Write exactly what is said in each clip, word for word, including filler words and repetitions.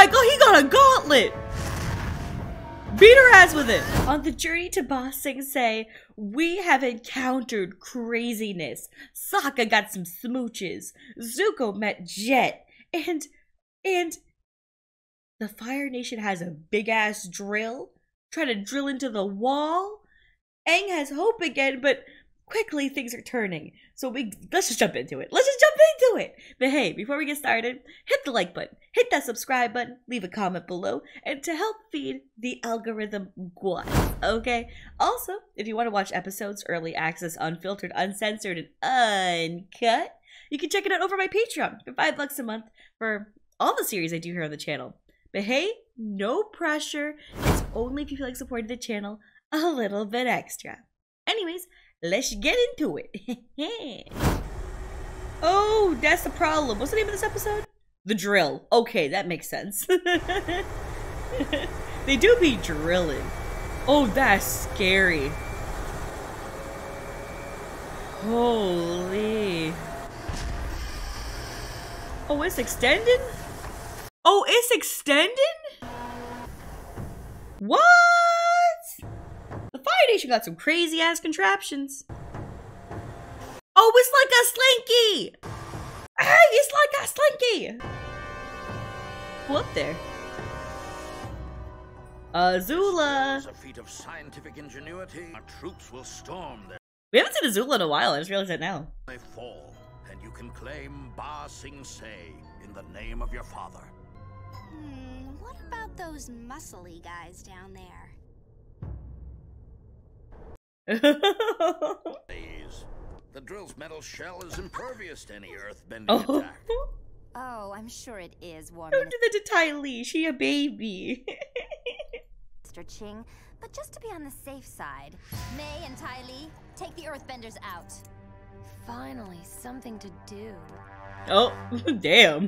my god, he got a gauntlet! Beat her ass with it! On the journey to Ba Sing Se, we have encountered craziness. Sokka got some smooches. Zuko met Jet. And, and... the Fire Nation has a big-ass drill. Trying to drill into the wall. Aang has hope again, but quickly things are turning. So we let's just jump into it. Let's just jump into it. But hey, before we get started, hit the like button, hit that subscribe button, leave a comment below, and to help feed the algorithm guas, okay? Also, if you want to watch episodes, early access, unfiltered, uncensored, and uncut, you can check it out over my Patreon for five bucks a month for all the series I do here on the channel. But hey, no pressure. It's only if you feel like supporting the channel a little bit extra. Anyways, let's get into it. Oh, that's the problem. What's the name of this episode? The Drill. Okay, that makes sense. They do be drilling. Oh, that's scary. Holy. Oh, it's extended? Oh, it's extended? What? The Fire Nation got some crazy ass contraptions. Oh, it's like a slinky! Hey, it's like a slinky! Go up there. Azula. As a feat of scientific ingenuity, our troops will storm them. We haven't seen Azula in a while. I just realized that now. They fall, and you can claim Ba Sing Se in the name of your father. Hmm, what about those muscly guys down there? Please. The drill's metal shell is impervious to any earthbending Oh. attack. Oh, I'm sure it is, War Don't do that to Ty Lee. She a baby. Minister Ching, but just to be on the safe side, May and Ty Lee, take the earthbenders out. Finally, something to do. Oh, damn.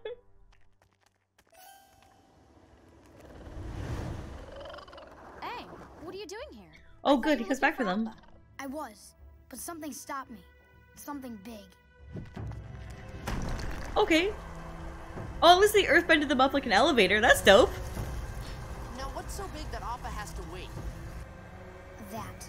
Hey, what are you doing here? Oh, good. He comes back for them. I was, but something stopped me. Something big. Okay. Oh, at least they earthbended them up like an elevator. That's dope. Now, what's so big that Appa has to wait? That.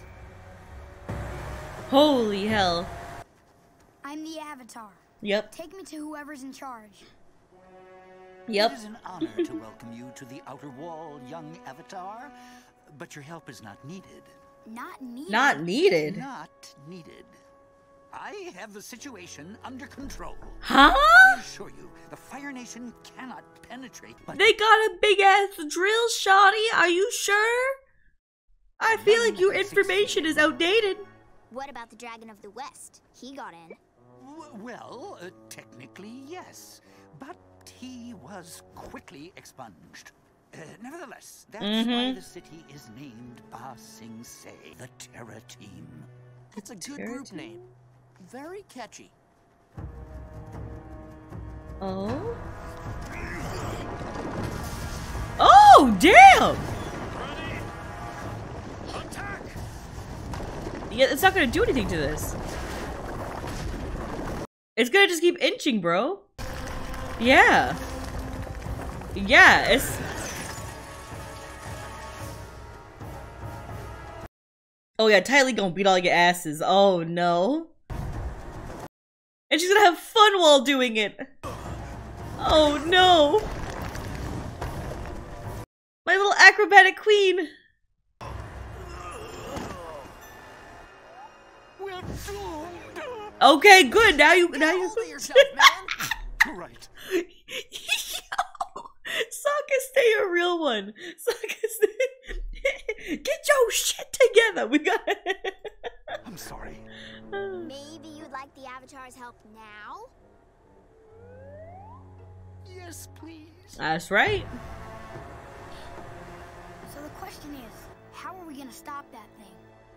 Holy hell. I'm the Avatar. Yep. Take me to whoever's in charge. Yep. It is an honor to welcome you to the Outer Wall, young Avatar, but your help is not needed. Not needed. Not needed. Not needed. I have the situation under control. Huh? I assure you, the Fire Nation cannot penetrate. But They got a big ass drill, shoddy. Are you sure? I feel like your information is outdated. What about the Dragon of the West? He got in. w- well, uh, technically yes, but he was quickly expunged. Uh, nevertheless, that's Mm-hmm. why the city is named Ba Sing Se, the Terra Team. It's a good Terra group Team. name. Very catchy. Oh. Oh, damn! Attack! Yeah, it's not gonna do anything to this. It's gonna just keep inching, bro. Yeah. Yeah, it's... Oh yeah, Ty Lee gonna beat all your asses. Oh no. And she's gonna have fun while doing it. Oh no. My little acrobatic queen. We're doomed. Okay, good. Now you, now Get you. hold of yourself, man. Right. Yo, Sokka, stay a real one. Sokka, stay. Get your shit together. We got. I'm sorry. Maybe you'd like the Avatar's help now? Yes, please. That's right. So the question is, how are we gonna stop that thing?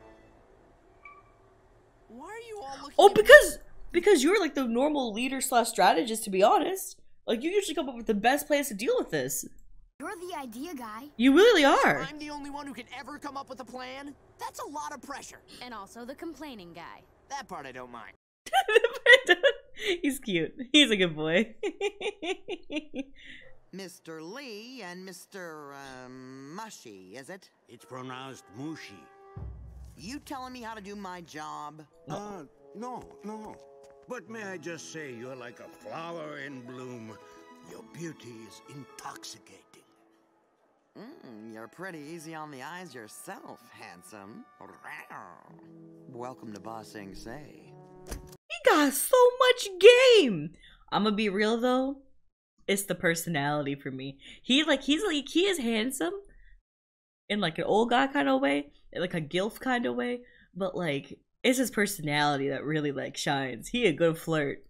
Why are you all looking Oh, at me? because because you're like the normal leader slash strategist. To be honest, like you usually come up with the best plans to deal with this. You're the idea guy. You really are. I'm the only one who can ever come up with a plan? That's a lot of pressure. And also the complaining guy. That part I don't mind. He's cute. He's a good boy. Mister Lee and Mister Um, Mushy, is it? It's pronounced Mushi. You telling me how to do my job? Uh, no, no. But may I just say, you're like a flower in bloom. Your beauty is intoxicating. Mm, you're pretty easy on the eyes yourself, handsome. Welcome to Ba Sing Se. He got so much game. I'm gonna be real though. It's the personality for me. He like he's like he is handsome in like an old guy kind of way, like a gilf kind of way, but like it's his personality that really like shines. He a good flirt.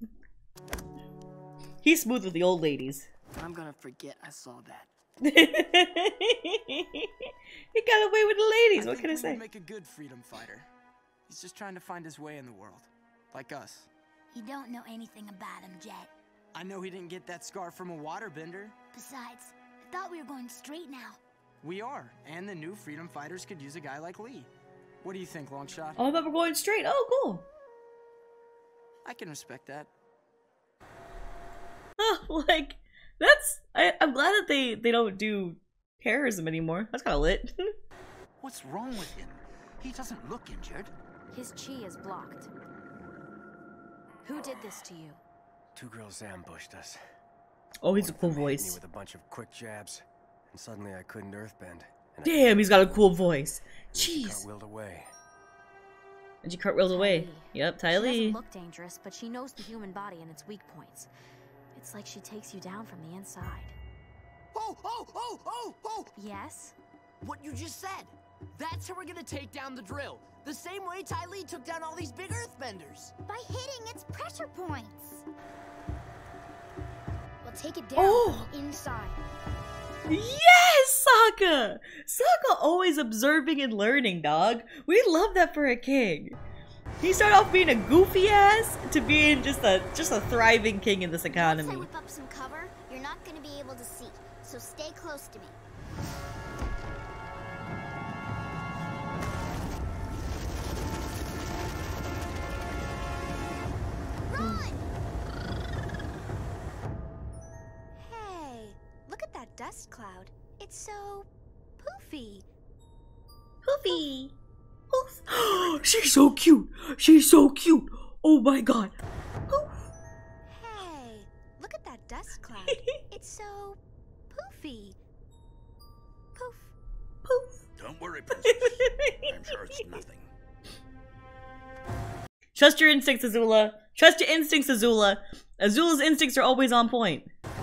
He's smooth with the old ladies. I'm gonna forget I saw that. He got away with the ladies. I what can I think say? Lee would make a good freedom fighter. He's just trying to find his way in the world, like us. You don't know anything about him, Jet. I know he didn't get that scar from a waterbender. Besides, I thought we were going straight now. We are, and the new freedom fighters could use a guy like Lee. What do you think, Longshot? Oh, I thought we're going straight. Oh, cool. I can respect that. Oh, like that's. I, I'm glad that they they don't do terrorism anymore. That's kind of lit. What's wrong with him? He doesn't look injured. His chi is blocked. Who did this to you? Two girls ambushed us. Oh, he's a cool One of them hit me voice. with a bunch of quick jabs, and suddenly I couldn't earthbend. And I- Damn, he's got a cool voice. and then she Jeez. cartwheeled away. And she cartwheels away. Lee. Yep, She Ty Lee. doesn't look dangerous, but she knows the human body and its weak points. It's like she takes you down from the inside. Oh, oh, oh, oh, oh! Yes? What you just said. That's how we're gonna take down the drill. The same way Ty Lee took down all these big earthbenders. By hitting its pressure points. We'll take it down Oh. from the inside. Yes, Sokka! Sokka always observing and learning, dog. We love that for a king. He started off being a goofy ass to being just a just a thriving king in this Once I economy. whip up some cover, you're not gonna be able to see. So stay close to me. Run! Hey, look at that dust cloud. It's so poofy. Poofy. Poof. She's so cute. She's so cute. Oh my god. Poof. Hey, look at that dust cloud. It's so poofy. Poof. Poof. Don't worry, Princess. I'm sure it's nothing. Trust your instincts, Azula. Trust your instincts, Azula. Azula's instincts are always on point.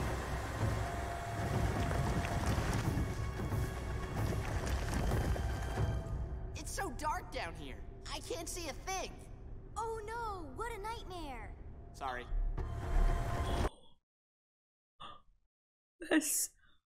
It's so dark down here. I can't see a thing. Oh no, what a nightmare. Sorry. That's...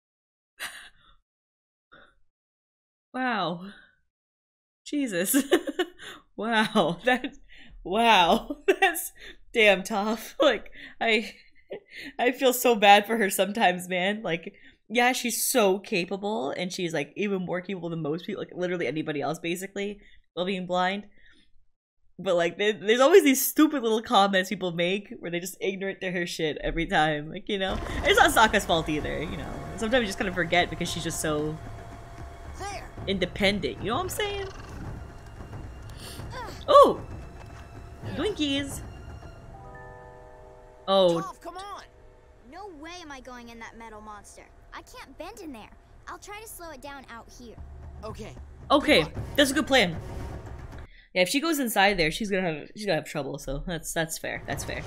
Wow. Jesus. Wow. That... Wow. That's damn tough. Like, I... I feel so bad for her sometimes, man. Like, yeah, she's so capable, and she's, like, even more capable than most people. Like, literally anybody else, basically, while being blind. But, like, there, there's always these stupid little comments people make where they're just ignorant to her shit every time. Like, you know? It's not Sokka's fault either, you know? Sometimes you just kind of forget because she's just so There. independent. You know what I'm saying? Oh! Twinkies! Oh. Toph, come on. No way am I going in that metal monster. I can't bend in there. I'll try to slow it down out here. Okay. Okay, that's a good plan. Yeah, if she goes inside there, she's gonna have she's gonna have trouble. So that's that's fair. That's fair.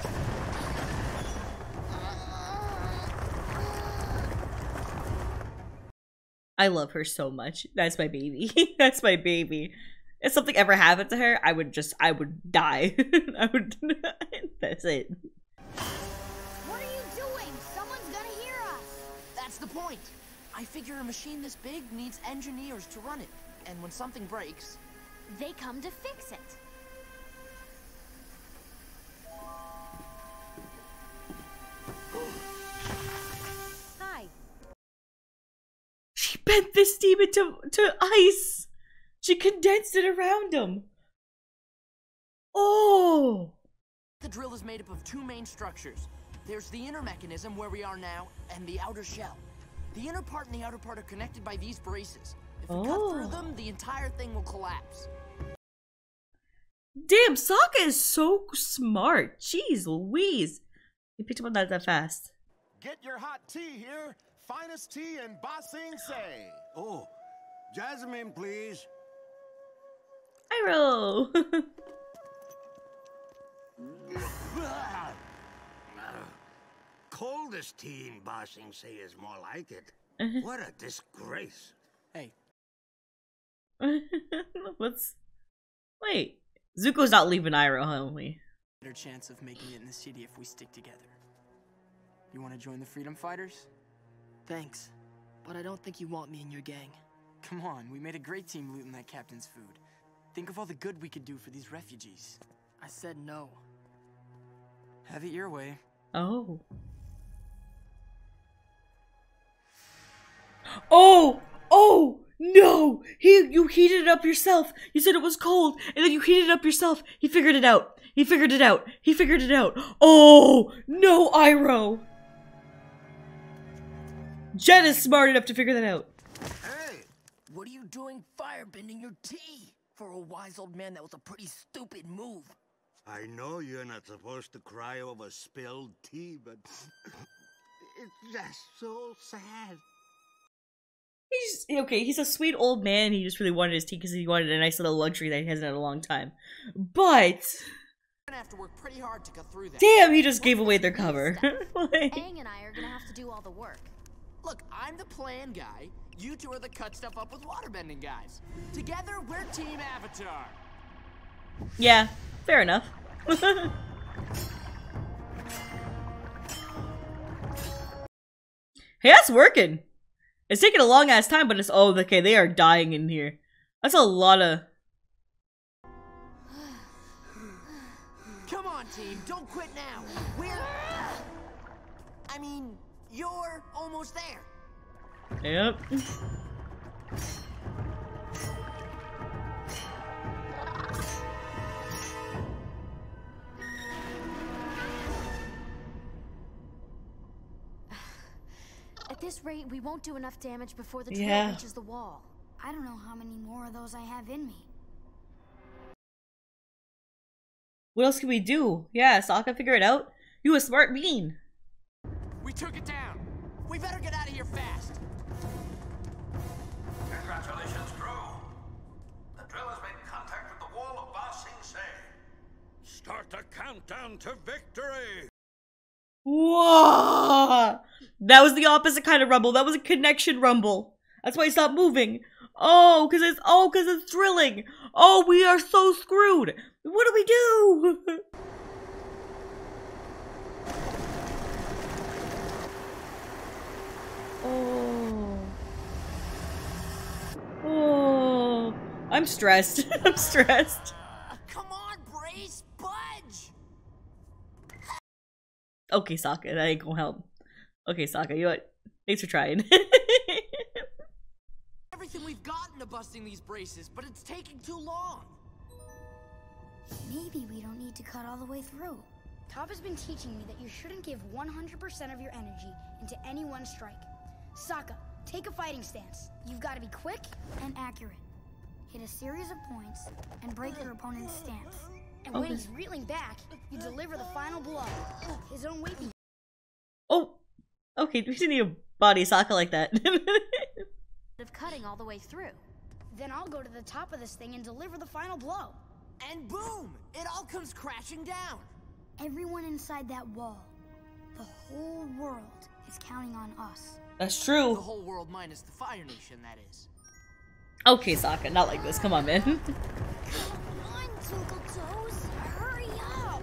I love her so much. That's my baby. That's my baby. If something ever happened to her, I would just I would die. I would. That's it. What are you doing? Someone's gonna hear us. That's the point. I figure a machine this big needs engineers to run it. And when something breaks... They come to fix it. Hi. She bent this demon to to ice. She condensed it around him. Oh. The drill is made up of two main structures. There's the inner mechanism where we are now, and the outer shell. The inner part and the outer part are connected by these braces. If we Oh. cut through them, the entire thing will collapse. Damn, Sokka is so smart. Jeez Louise. He picked up on that that fast. Get your hot tea here. Finest tea in Ba Sing Se. Oh, Jasmine, please. Iroh. Coldest tea in Ba Sing Se is more like it. What a disgrace. Hey, What's... Wait. Zuko's not leaving Iroh, homie. better chance of making it in the city if we stick together. You want to join the Freedom Fighters? Thanks, but I don't think you want me in your gang. Come on, we made a great team looting that captain's food. Think of all the good we could do for these refugees. I said no. Have it your way. Oh. Oh! Oh! No! He, you heated it up yourself. You said it was cold, and then you heated it up yourself. He figured it out. He figured it out. He figured it out. Oh! No, Iroh! Jen is smart enough to figure that out. Hey! What are you doing firebending your tea? For a wise old man, that was a pretty stupid move. I know you're not supposed to cry over spilled tea, but it's just so sad. He's okay. He's a sweet old man. He just really wanted his tea because he wanted a nice little luxury that he hasn't had in a long time. But We're gonna have to work pretty hard to cut through that. damn, he just gave away their cover. Like, Aang and I are gonna have to do all the work. Look, I'm the plan guy. You two are the cut stuff up with waterbending guys. Together, we're Team Avatar. yeah, fair enough. Hey, that's working. It's taking a long ass time, but it's oh okay. They are dying in here. That's a lot of. Come on, team, don't quit now. We're... I mean, you're almost there. Yep. At this rate, we won't do enough damage before the drill Yeah. reaches the wall. I don't know how many more of those I have in me. What else can we do? Yeah, Sokka, figure it out. You a smart bean. We took it down. We better get out of here fast. Congratulations, crew. The drill has made contact with the wall of Ba Sing Se. Start the countdown to victory! Whoa! That was the opposite kind of rumble. That was a connection rumble. That's why he stopped moving. Oh, because it's oh, because it's drilling. Oh, we are so screwed. What do we do? Oh. Oh. I'm stressed. I'm stressed. Uh, come on, Brace, budge. Okay, Sokka, that ain't gonna help. Okay, Sokka, you know what? Thanks for trying. Everything we've gotten to busting these braces, but it's taking too long. Maybe we don't need to cut all the way through. Top has been teaching me that you shouldn't give one hundred percent of your energy into any one strike. Sokka, take a fighting stance. You've got to be quick and accurate. Hit a series of points and break your opponent's stance. And when Okay. he's reeling back, you deliver the final blow. His own weight. Oh, okay, we didn't need a body Sokka like that. Of cutting all the way through. Then I'll go to the top of this thing and deliver the final blow. And boom! It all comes crashing down. Everyone inside that wall, the whole world, is counting on us. That's The true. whole world minus the Fire Nation, that is. Okay, Sokka, not like this. Come on, man. Come on, Twinkle Toes, hurry up!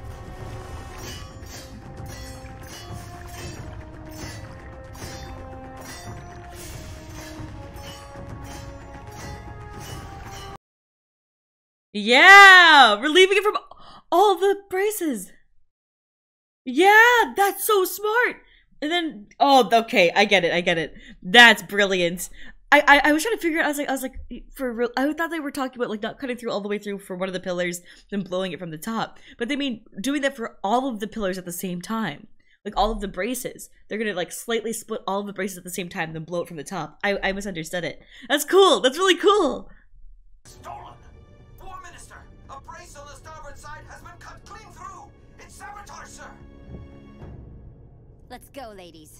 Yeah, relieving it from all the braces. Yeah, that's so smart. And then, oh, okay, I get it, I get it. That's brilliant. I, I, I was trying to figure out. I was like, I was like, for real. I thought they were talking about like not cutting through all the way through for one of the pillars, then blowing it from the top. But they mean doing that for all of the pillars at the same time. like all of the braces. They're gonna like slightly split all of the braces at the same time, then blow it from the top. I, I misunderstood it. That's cool. That's really cool. Stolen! War Minister! A brace on the starboard side has been cut clean through! It's sabotage, sir! Let's go, ladies.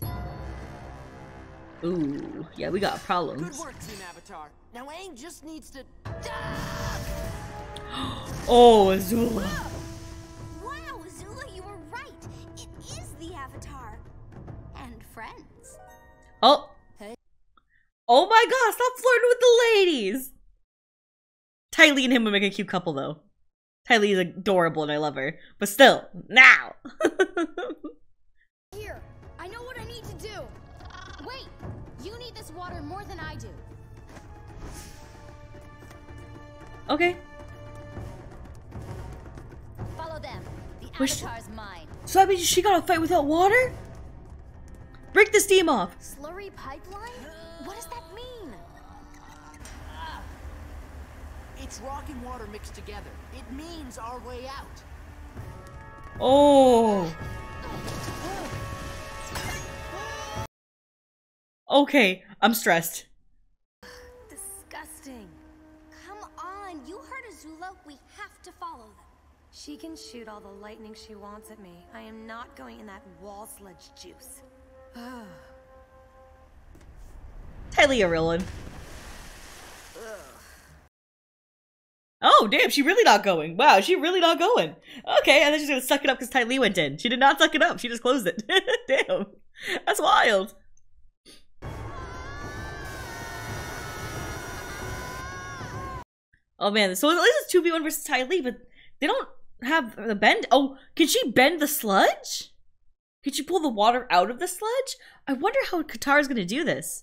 Ooh, yeah, we got problems. Good work, Team Avatar. Now Aang just needs to... Oh, Azula. Wow, Azula, you were right. It is the Avatar. And friends. Oh. Oh my god, stop flirting with the ladies. Ty Lee and him would make a cute couple, though. Ty Lee is adorable and I love her. But still, now. Here, I know what I need to do. Wait, you need this water more than I do. Okay. Follow them. The Wish- Avatar's mine. So that means she got to fight without water? Break the steam off. Slurry pipeline? What does that mean? It's rock and water mixed together. It means our way out. Oh. Okay, I'm stressed. Disgusting. Come on, you heard Azula. We have to follow them. She can shoot all the lightning she wants at me. I am not going in that wall sledge juice. Talia Rillin. Oh, damn, she really not going. Wow, she really not going. Okay, and then she's gonna suck it up because Ty Lee went in. She did not suck it up. She just closed it. Damn. That's wild. Oh man, so at least it's two v one versus Ty Lee, but they don't have the bend. Oh, can she bend the sludge? Can she pull the water out of the sludge? I wonder how Katara's gonna do this.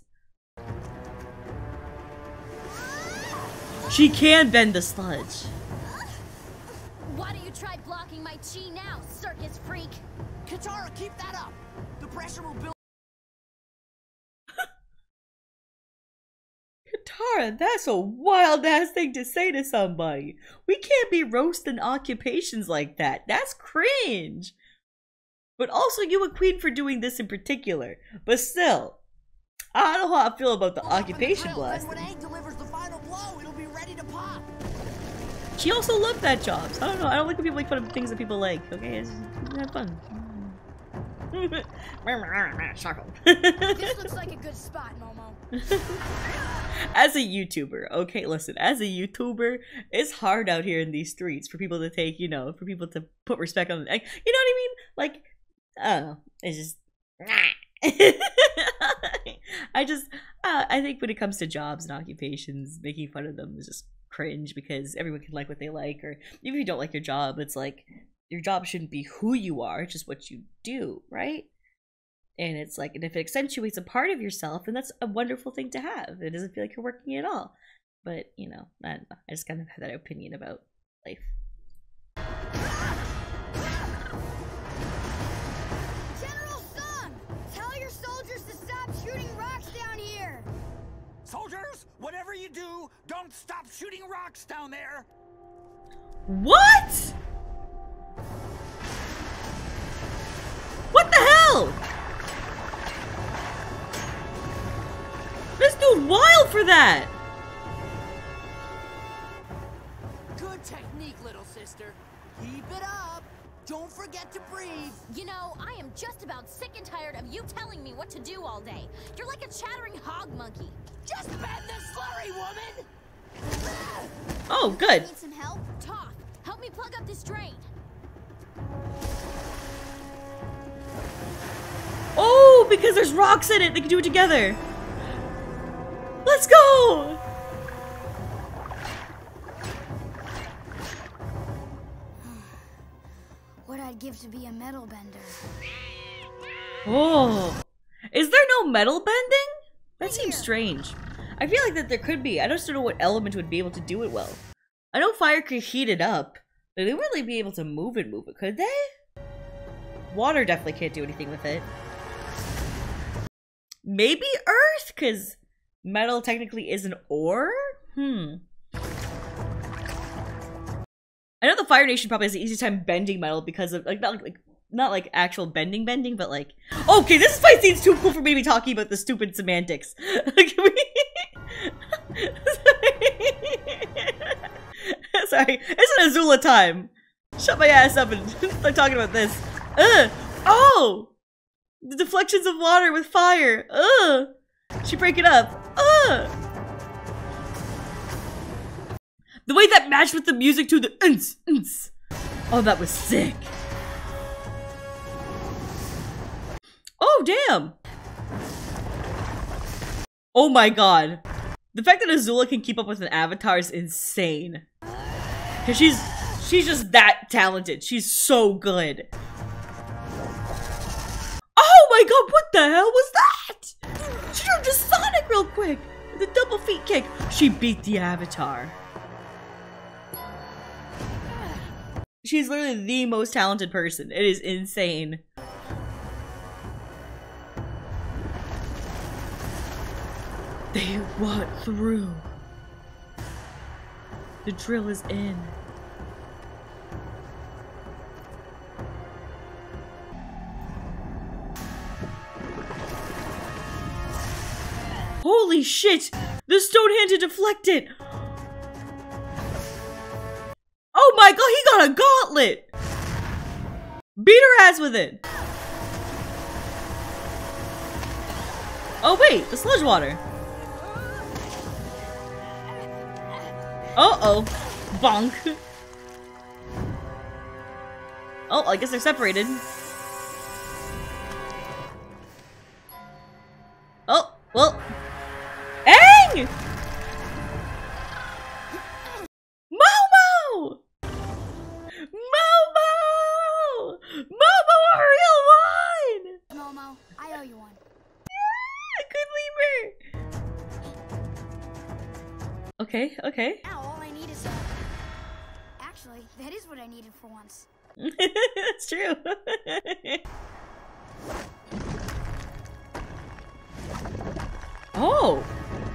She can bend the sludge. Why don't you try blocking my chi now, circus freak? Katara, keep that up. The pressure will build. Katara, that's a wild ass thing to say to somebody. We can't be roasting occupations like that. That's cringe. But also you a queen for doing this in particular. But still, I don't know how I feel about the Pull up in the occupation drill, blast. Then when Aang delivers the final blow, it'll be ready to pop. She also loved that job. So I don't know. I don't like when people make fun of things that people like. Okay, it's, have fun. This looks like a good spot, Momo. As a YouTuber, okay, listen, as a YouTuber, it's hard out here in these streets for people to take, you know, for people to put respect on, like, you know what I mean? Like, I don't know, it's just, I just, uh, I think when it comes to jobs and occupations, making fun of them is just cringe because everyone can like what they like, or even if you don't like your job, it's like, your job shouldn't be who you are, it's just what you do, right? And it's like, and if it accentuates a part of yourself, then that's a wonderful thing to have. It doesn't feel like you're working at all. But, you know, I don't know. I just kind of have that opinion about life. General Sung! Tell your soldiers to stop shooting rocks down here! Soldiers, whatever you do, don't stop shooting rocks down there! What? What the hell? This dude wild for that! Good technique, little sister. Keep it up. Don't forget to breathe. You know, I am just about sick and tired of you telling me what to do all day. You're like a chattering hog monkey. Just bend the slurry, woman! Oh, good. Need some help? Toph, help me plug up this drain. Oh, because there's rocks in it. They can do it together. Let's go! What I'd give to be a metal bender. Oh. Is there no metal bending? That seems strange. I feel like that there could be. I just don't know what element would be able to do it well. I know fire could heat it up, but they wouldn't really be able to move it, move it, could they? Water definitely can't do anything with it. Maybe earth, because metal technically is an ore? Hmm. I know the Fire Nation probably has the easiest time bending metal because of, like, not like, not like actual bending bending, but like, okay, this fight scene's too cool for me to be talking about the stupid semantics. Can we... Sorry, it's an Azula time. Shut my ass up and start talking about this. Ugh. Oh! The deflections of water with fire. Ugh. She break it up. Ugh. The way that matched with the music to the uns, uns. Oh, that was sick. Oh, damn. Oh my god. The fact that Azula can keep up with an avatar is insane. Cause she's she's just that talented. She's so good. Oh my god, what the hell was that? She turned to Sonic real quick. The double feet kick. She beat the avatar. She's literally the most talented person. It is insane. They walk through. The drill is in. Holy shit! The stone hand to deflect it! Oh my god, he got a gauntlet! Beat her ass with it! Oh wait, the sludge water. Uh-oh. Bonk. Oh, I guess they're separated. Oh, well. Aang! Momo! Momo! Momo, a real one! Momo, I owe you one. Yeah, good lemur. Okay, okay. Now all I need is a... Actually, that is what I needed for once. That's true. Oh.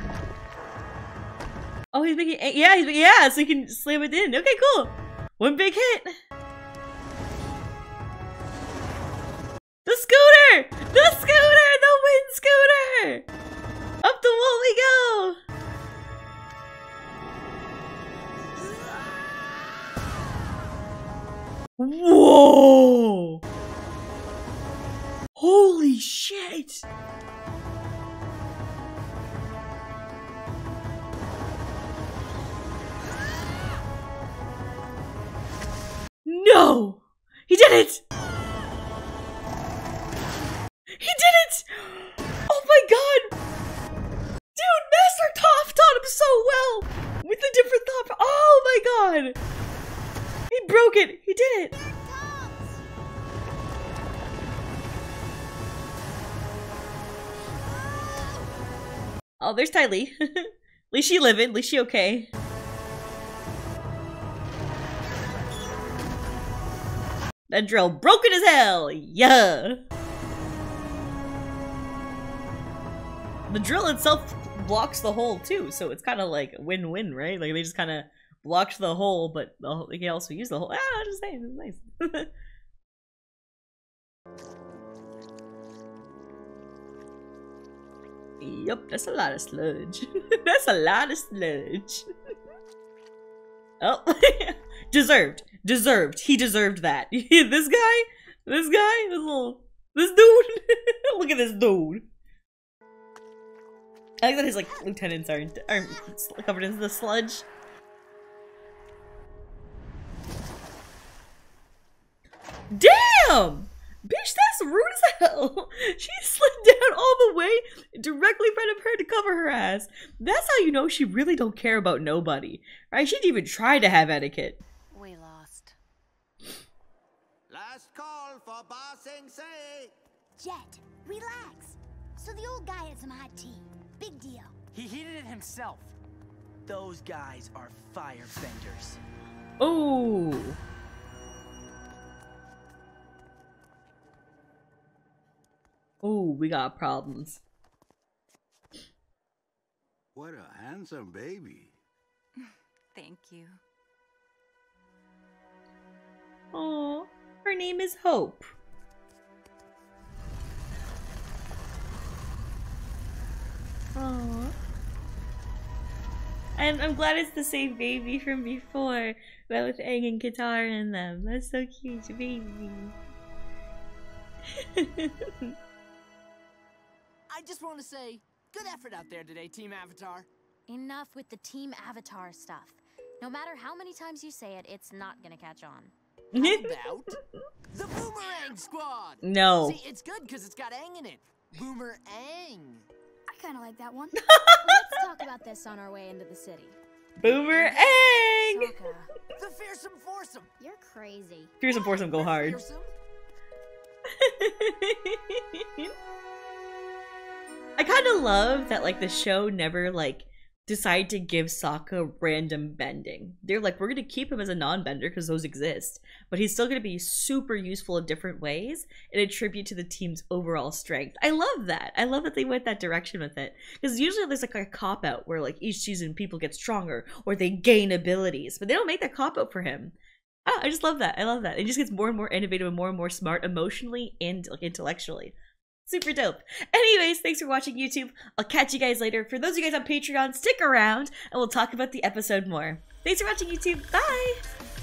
Oh, he's making, yeah, he's making, yeah, so he can slam it in. Okay, cool. One big hit. The scooter! The scooter! The wind scooter! Up the wall we go! Whoa! Holy shit! No! He did it! He did it! Oh my god! Dude, Master Toph taught him so well! With the different thought. Oh my god! He broke it! He did it! Oh, there's Ty Lee. At least she living. At least she okay. That drill broken as hell! Yeah! The drill itself blocks the hole too, so it's kind of like win-win, right? Like they just kind of blocked the hole, but the, they can also use the hole. Ah, I'm just saying, it's nice. Yup, that's a lot of sludge. That's a lot of sludge. Oh, deserved, deserved. He deserved that. This guy, this guy, this little, this dude. Look at this dude. I like that his like lieutenants aren't aren't covered in the sludge. Damn! Bitch, that's rude as hell! She slid down all the way directly in front of her to cover her ass. That's how you know she really don't care about nobody. Right? She didn't even try to have etiquette. We lost. Last call for Ba Sing Se. Jet, relax. So the old guy had some hot tea. Big deal. He heated it himself. Those guys are firebenders. Oh. Oh, we got problems. What a handsome baby. Thank you. Oh, her name is Hope. And I'm glad it's the same baby from before, but with Aang and Katara in them. That's so cute, baby. I just want to say, good effort out there today, Team Avatar. Enough with the Team Avatar stuff. No matter how many times you say it, it's not gonna catch on. How about the Boomerang Squad? No. See, it's good because it's got Aang in it. Boomerang. I kind of like that one. Let's talk about this on our way into the city. Boomerang! Sokka. The fearsome foursome. You're crazy. Fearsome foursome go hard. Fearsome? I kind of love that, like, the show never, like, decided to give Sokka random bending. They're like, we're gonna keep him as a non-bender because those exist, but he's still gonna be super useful in different ways and a tribute to the team's overall strength. I love that. I love that they went that direction with it, because usually there's like a cop-out where like each season people get stronger or they gain abilities, but they don't make that cop-out for him. Oh, I just love that. I love that. It just gets more and more innovative and more and more smart emotionally and like intellectually. Super dope. Anyways, thanks for watching, YouTube. I'll catch you guys later. For those of you guys on Patreon, stick around and we'll talk about the episode more. Thanks for watching, YouTube. Bye!